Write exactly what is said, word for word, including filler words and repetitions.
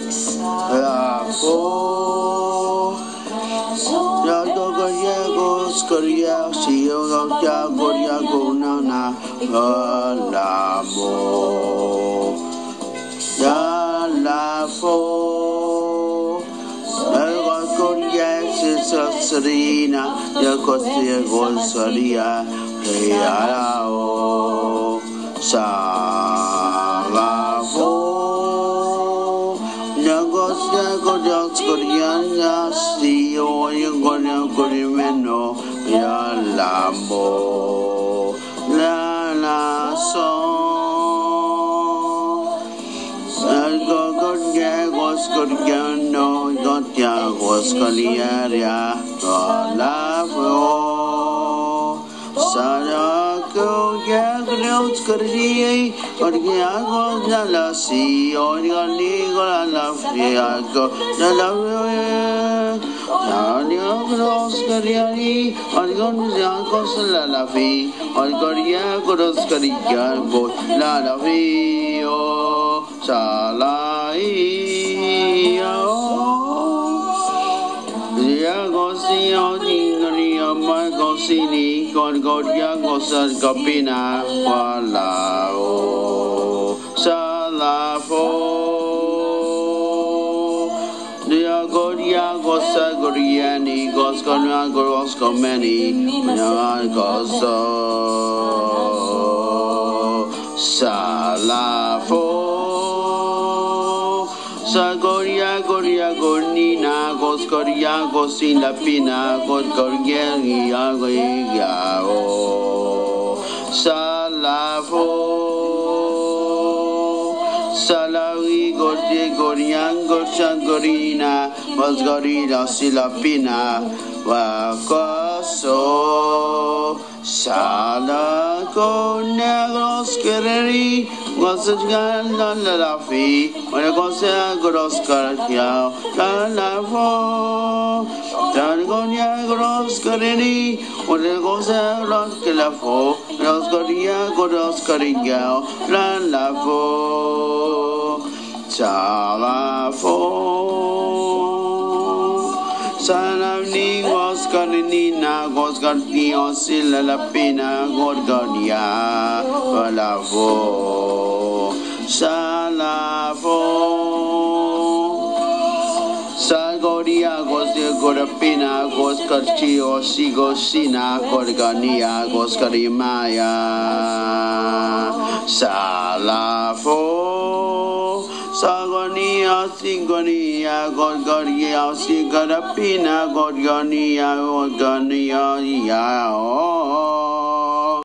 la fo ya go go ya go skoria si yo go ya go ya go na na la mo ya la fo Serena, ya cosia gosaria, ya o salavo, ya cosia gojas coriana, si o ya gonia corimeno, ya lambo, la la son. Scoriano, Gotia, Scoliaria, Lavo, Saraco, Yagno, Scoria, Orgiago, Nalasi, Organigo, Lafiago, Nalavia, Naniago, Scoriani, Orgonziago, Lalafi, Orgoriago, Scoriago, Lalavio, Salai. Gosini con Godia Gosar Gopina Walao Salafo Dia Godia Gosa Goriani Goscona Goroscomeni Goso Salafo Sagoria Goria Gornina Goscoria Gosina Pina Goscoria Yao Salafo Salawi Gordi Gorian Gorsangorina Gosgorina Silapina Wakoso Salako Negros Kereri Wasgan Lalafi when I go say Goroskar Yao Lalafo Targonia Goroscarini when I go say Roskelafo Roscoria Goroskariao Lalafo Salafo Salavni was Karinina, was Gardio, Silla Lapina, Gorgonia, Palavo, Salavo, Salgoria, was the Gorapina, was Carchio, Sigosina, Gorgonia, was Carimaya, Salavo. Sagonia, Sigonia, Gorgonia, Sigarapina, Gorgonia, Gorgonia, Yao.